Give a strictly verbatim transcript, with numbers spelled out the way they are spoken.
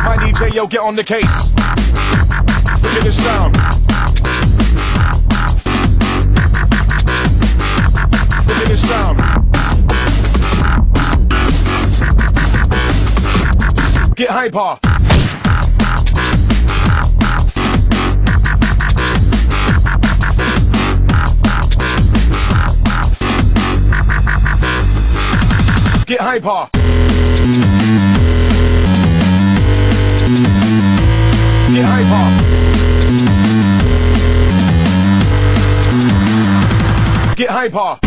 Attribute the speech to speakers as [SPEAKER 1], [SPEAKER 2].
[SPEAKER 1] My D J, yo, get on the case. Look at this sound. Look at this sound. Get hyper. Get hyper. Get hyper. Get hyper.